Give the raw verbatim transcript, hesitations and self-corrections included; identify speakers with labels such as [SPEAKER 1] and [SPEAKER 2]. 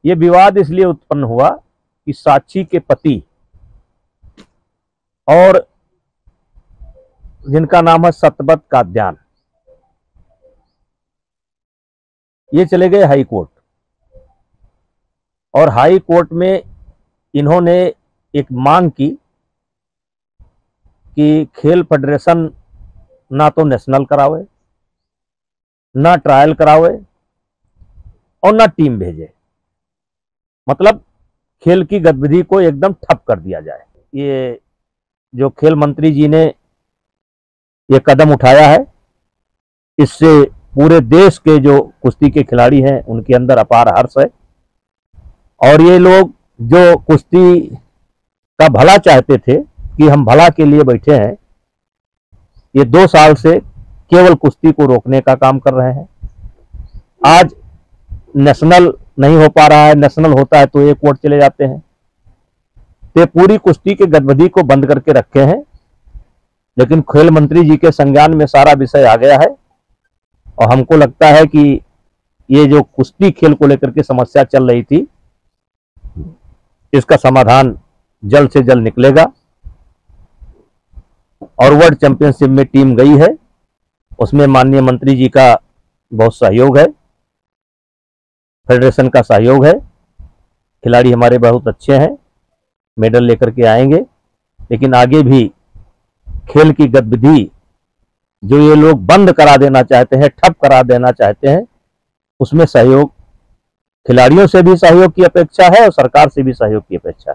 [SPEAKER 1] ये विवाद इसलिए उत्पन्न हुआ कि साक्षी के पति और जिनका नाम है सतपथ काद्यान, ये चले गए हाई कोर्ट, और हाई कोर्ट में इन्होंने एक मांग की कि खेल फेडरेशन ना तो नेशनल करावे, ना ट्रायल करावे और ना टीम भेजे, मतलब खेल की गतिविधि को एकदम ठप कर दिया जाए। ये जो खेल मंत्री जी ने ये कदम उठाया है, इससे पूरे देश के जो कुश्ती के खिलाड़ी हैं उनके अंदर अपार हर्ष है, और ये लोग जो कुश्ती का भला चाहते थे कि हम भला के लिए बैठे हैं, ये दो साल से केवल कुश्ती को रोकने का काम कर रहे हैं। आज नेशनल नहीं हो पा रहा है, नेशनल होता है तो एक कोर्ट चले जाते हैं, तो पूरी कुश्ती के गतिविधि को बंद करके रखे हैं। लेकिन खेल मंत्री जी के संज्ञान में सारा विषय आ गया है, और हमको लगता है कि ये जो कुश्ती खेल को लेकर के समस्या चल रही थी, इसका समाधान जल्द से जल्द निकलेगा। और वर्ल्ड चैंपियनशिप में टीम गई है, उसमें माननीय मंत्री जी का बहुत सहयोग है, फेडरेशन का सहयोग है, खिलाड़ी हमारे बहुत अच्छे हैं, मेडल लेकर के आएंगे। लेकिन आगे भी खेल की गतिविधि जो ये लोग बंद करा देना चाहते हैं, ठप करा देना चाहते हैं, उसमें सहयोग, खिलाड़ियों से भी सहयोग की अपेक्षा है और सरकार से भी सहयोग की अपेक्षा है।